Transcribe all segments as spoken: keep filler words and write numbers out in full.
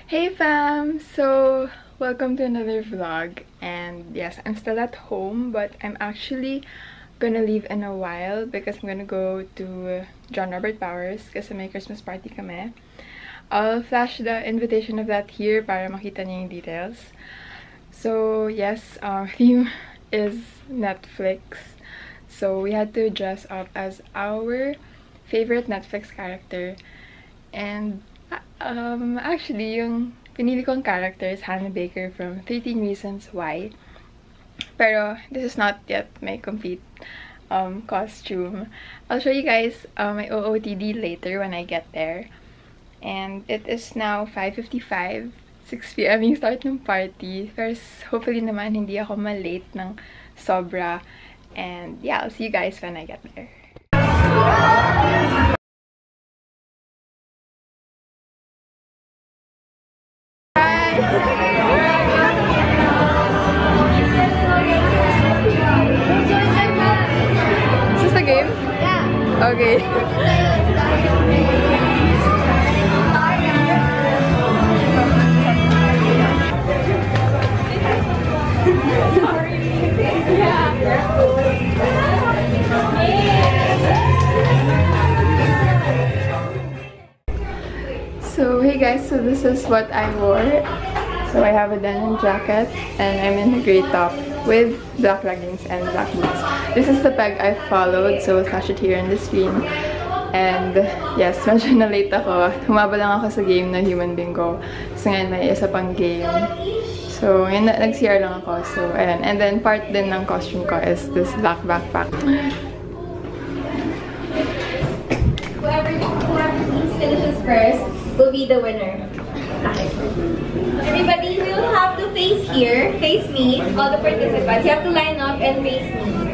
Hey fam! So, welcome to another vlog. And yes, I'm still at home, but I'm actually gonna leave in a while because I'm gonna go to John Robert Powers kasi may Christmas party kami. I'll flash the invitation of that here para makita niyo yung details. So, yes, our theme is Netflix. So, we had to dress up as our favorite Netflix character. And Um, actually, yung pinili kong character is Hannah Baker from thirteen Reasons Why. Pero, this is not yet my complete um, costume. I'll show you guys uh, my O O T D later when I get there. And it is now five fifty-five, six p m yung start ng party. First, hopefully naman hindi ako malate ng sobra. And yeah, I'll see you guys when I get there. Is this a game? Yeah. Okay. So hey guys, so this is what I wore. So I have a denim jacket and I'm in a gray top with black leggings and black boots. This is the peg I followed, so we'll flash it here on the screen. And yes, medyo na late ako. Humaba lang ako sa game na Human Bingo. So ngayon may isa pang game. So ngayon nag-C R lang ako. So ayan. And then part din ng costume ko is this black backpack. Whoever, whoever finishes first will be the winner. Everybody will have to face here, face me, all the participants. You have to line up and face me.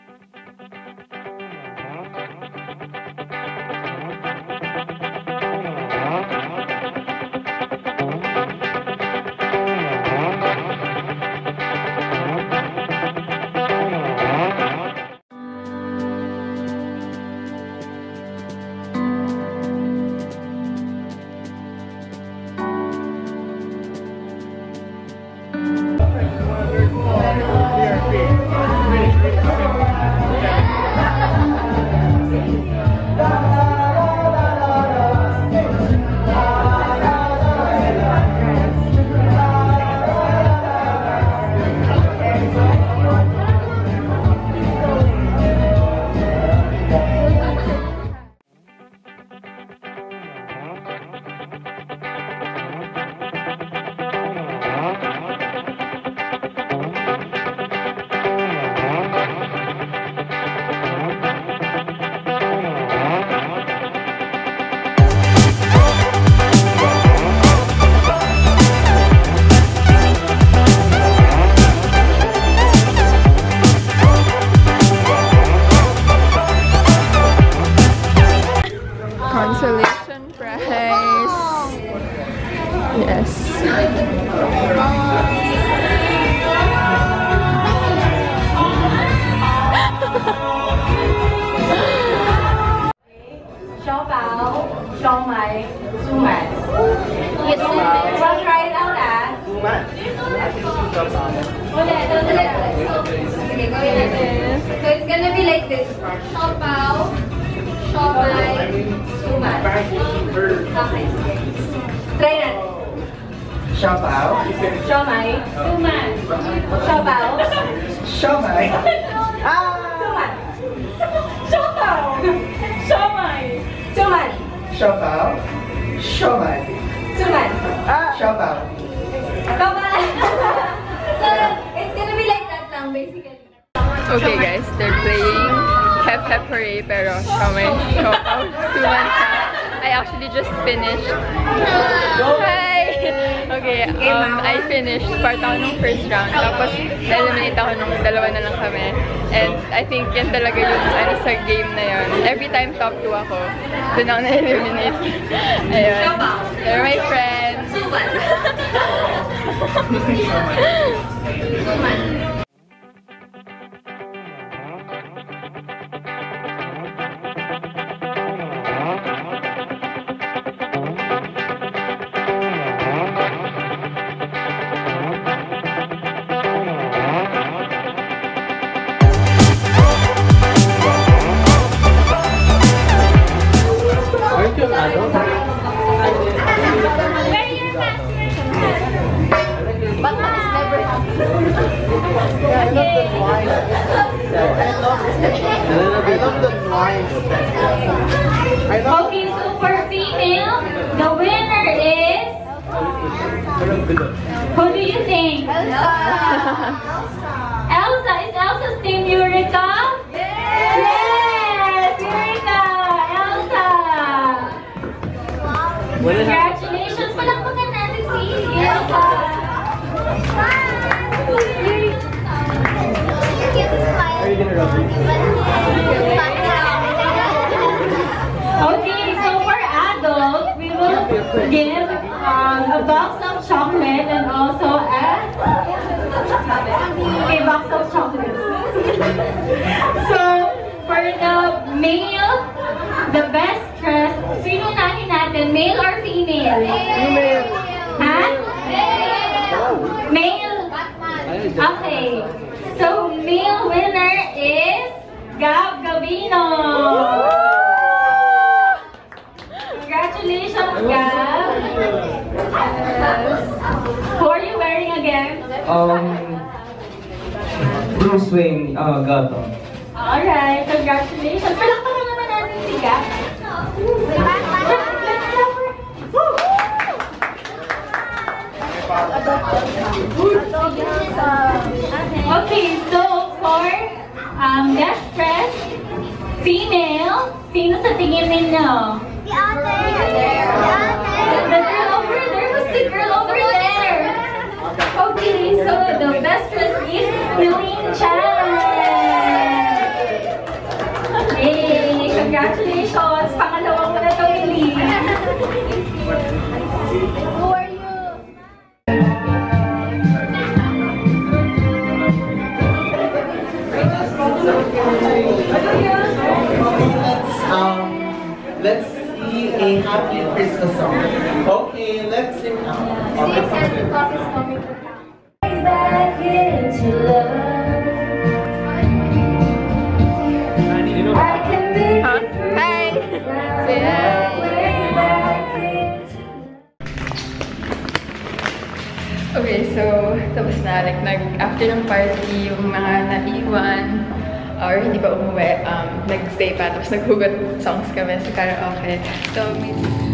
Consolation prize. Yes. Xiao Bao, Xiao Mai, Su Man. Yes, we'll try it out as Su Man. Okay, go like this. So it's gonna be like this. Xiao Bao, Xiao Mai, Su Man. Okay. Try that. Xiao Bao. Xiao Mai, Su Man. Xiao Bao. Xiao Mai. Ah! Su Man. Xiao Bao. Xiao Mai. Su Man. Xiao Bao. Xiao Mai. Su Man. Ah! Xiao Bao. Come on. So it's gonna be like that lang basically. Okay guys, they're playing Hep Hep Hooray pero Xiaomai Xiao Bao Suman siya. I actually just finished. Hi! Okay, um, I finished part ako nung first round. Tapos, na-eliminate ako nung dalawa na lang kami. And I think yan talaga yung ano sa game na yun. Every time top two ako, dun ako na-eliminate. Ayun. They're my friends. Okay, so for female, the winner is... Who do you think? Elsa. Elsa. Is Elsa's name Eureka? Yes! Yes! Eureka! Elsa! Congratulations! Palakpakan natin si Elsa! Okay, so for adults, we will give um, a box of chocolate and also a, a box of chocolates. So for the male, the best dress, sino natin natin, male or female? Male. Ha? Male. Okay. So male winner is Gab Gabino. Congratulations, Gab. Who are you wearing again? Um, Bruce Wayne, uh, Gotham. Alright, congratulations. Palakpakan naman natin si Gab. Okay, so for um, best dress, female, sino sa tingin ninyo? The other. The The girl over there. Who's the girl over there? Okay, so the best dress is Eileen Chan. Hey, congratulations! Pangalawa mo na ito, Eileen. Who are you? Um, let's see a happy Christmas song. Okay, let's sing now. Back into love. I can make Huh? it through. Hi! Say Way back into Okay, so tapos na. Like, nag, after ng party, yung mga naiwan or hindi pa umuwi, um, nag-stay pa. Tapos naghugot songs kami sa karaoke. So, may...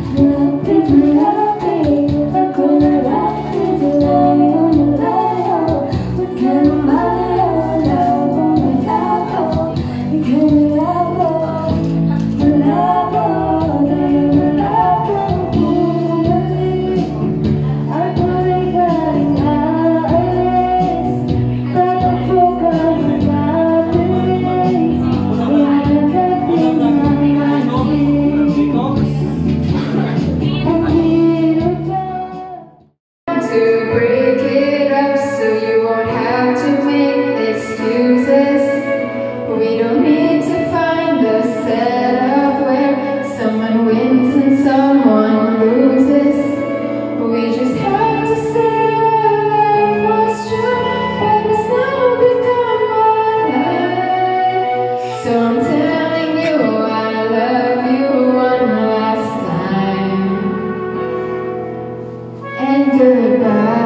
To break it up so you won't have to make excuses. We don't need to find a setup where someone wins and someone loses. We just have to say our love was true and it's now become our life. So I'm telling you I love you one last time. And goodbye.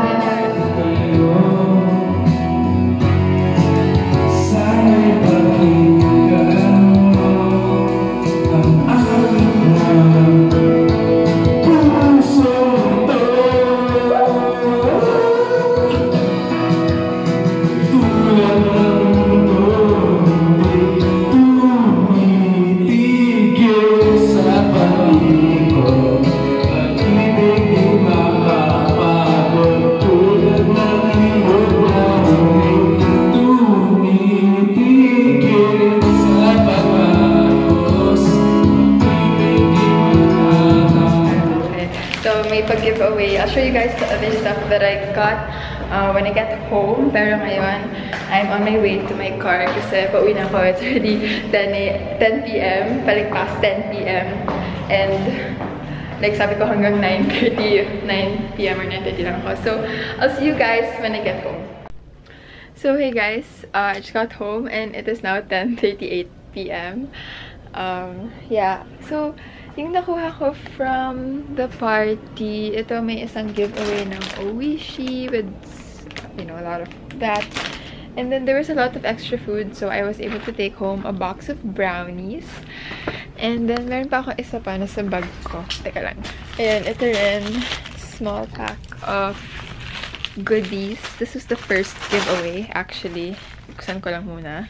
May pag-giveaway. I'll show you guys the other stuff that I got uh, when I get home. Pero ngayon, I'm on my way to my car kasi pauwi na ako. It's already ten p m Balik past ten p m And like sabi ko hanggang nine thirty, nine p m or nine thirty lang ako. So, I'll see you guys when I get home. So, hey guys, uh, I just got home and it is now ten thirty-eight p m Um, yeah, so yung nakuha ko from the party, ito may isang giveaway ng Oishi with, you know, a lot of that. And then there was a lot of extra food, so I was able to take home a box of brownies. And then meron pa ako isa pa na sa bag ko. Teka lang. Ayan, ito rin. Small pack of goodies. This was the first giveaway, actually. Buksan ko lang muna.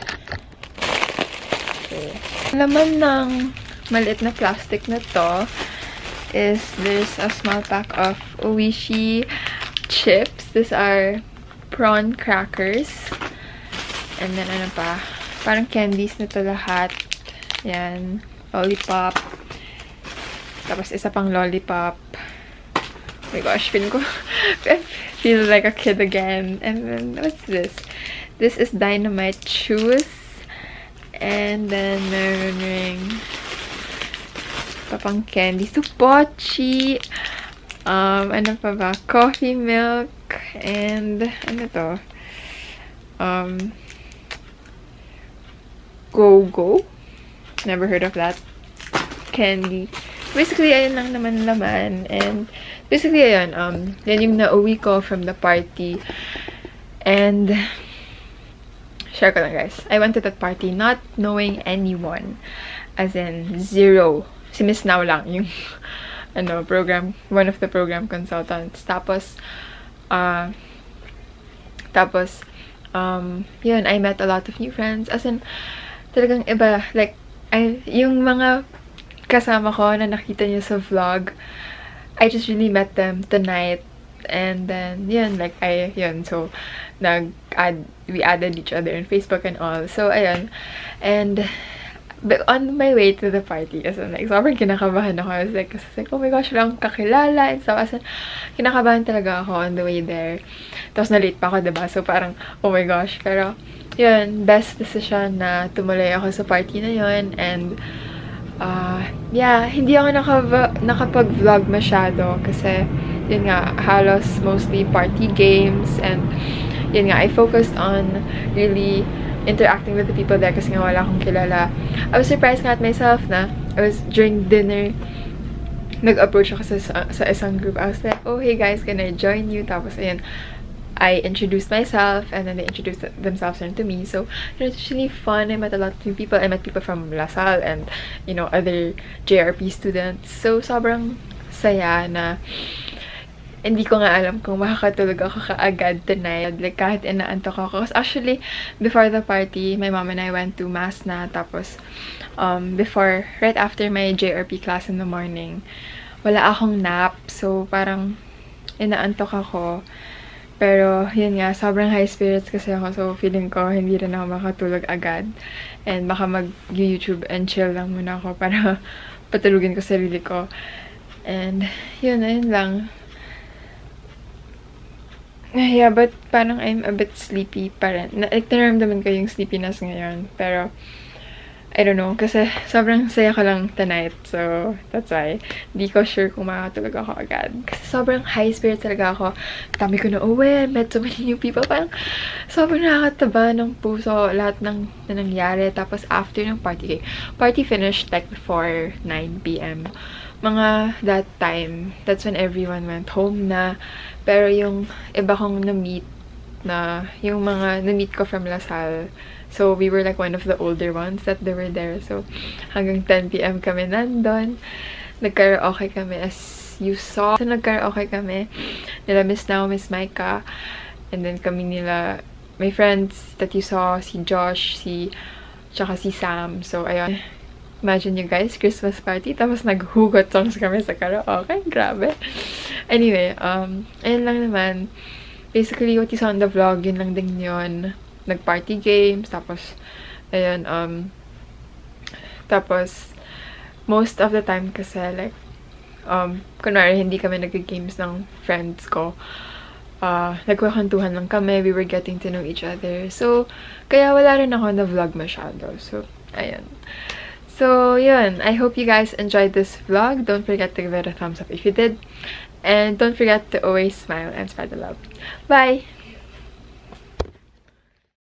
Okay. Laman ng maliit na plastic na to is there's a small pack of Oishi chips. These are prawn crackers. And then ano pa? Parang candies na to lahat. Yan. Lollipop. Tapos isa pang lollipop. Oh my gosh, feeling ko I feel like a kid again. And then what's this? This is Dynamite Chews. And then meron ring papang candies. So, pochi. Um, ano pa ba? Coffee milk. And, ano to? Um, Go-Go. Never heard of that. Candy. Basically, ayun lang naman laman. And, basically, ayun. Um, yan yung nauwi ko from the party. And, share ko lang, guys. I went to that party not knowing anyone. As in, zero. Si Miss Now lang yung ano, program, one of the program consultants. Tapos, uh, tapos, um, yun, I met a lot of new friends. As in, talagang iba. Like, I, yung mga kasama ko na nakita niyo sa vlog, I just really met them tonight. And then, yun, like, I, yun, so, nag-add, we added each other on Facebook and all. So, ayun. And, but on my way to the party, as in, like, sobrang kinakabahan ako. I was like, like, oh my gosh, lang kakilala and stuff. As in, kinakabahan talaga ako on the way there. Tapos, na-late pa ako, diba? So, parang, oh my gosh. Pero, yun, best decision na tumuloy ako sa party na yun. And, uh, yeah, hindi ako nakapag-vlog masyado kasi, yun nga, halos mostly party games. And, yun nga, I focused on really interacting with the people there kasi nga wala akong kilala. I was surprised nga at myself na I was during dinner, nag-approach ako sa, sa isang group. I was like, oh, hey guys, can I join you? Tapos, ayun, I introduced myself and then they introduced themselves to me. So, it was really fun. I met a lot of new people. I met people from LaSalle and, you know, other J R P students. So, sobrang saya na hindi ko nga alam kung makakatulog ako kaagad tonight. Like, kahit inaantok ako. Because actually, before the party, my mom and I went to mass na. Tapos, um, before, right after my J R P class in the morning, wala akong nap. So, parang inaantok ako. Pero, yun nga, sobrang high spirits kasi ako. So, feeling ko, hindi rin ako makatulog agad. And baka mag-YouTube and chill lang muna ako para patulugin ko sarili ko. And, yun, yun lang. Yeah, but parang I'm a bit sleepy pa rin. Like, naramdaman ko yung sleepiness ngayon. Pero, I don't know. Kasi sobrang saya ko lang tonight. So, that's why. Di ko sure kung makakatulog ako agad. Kasi sobrang high spirit talaga ako. Dami ko na uwi. Met so many new people. Parang sobrang nakakataba ng puso. Lahat ng na nangyari. Tapos, after ng party. Party finished like before nine p m Mga that time, that's when everyone went home na. Pero yung iba kong na-meet na, yung mga na-meet ko from LaSalle, so we were like one of the older ones that they were there. So, hanggang ten p m kami nandun. Nagkaraoke kami as you saw. So, nagkaraoke kami. Nila Miss Now, Miss Micah. And then kami nila, my friends that you saw, si Josh, si, tsaka si Sam. So, ayun. Imagine you guys, Christmas party, tapos naghugot songs kami sa karaoke. Grabe. Anyway, um, ayun lang naman. Basically, what you saw on the vlog, yun lang din yun. Nag-party games, tapos, ayun, um, tapos, most of the time kasi, like, um, kunwari, hindi kami nag-games ng friends ko. Uh, nagkakwentuhan lang kami, we were getting to know each other. So, kaya wala rin ako na vlog masyado. So, ayun. So, yun. I hope you guys enjoyed this vlog. Don't forget to give it a thumbs up if you did. And don't forget to always smile and spread the love. Bye!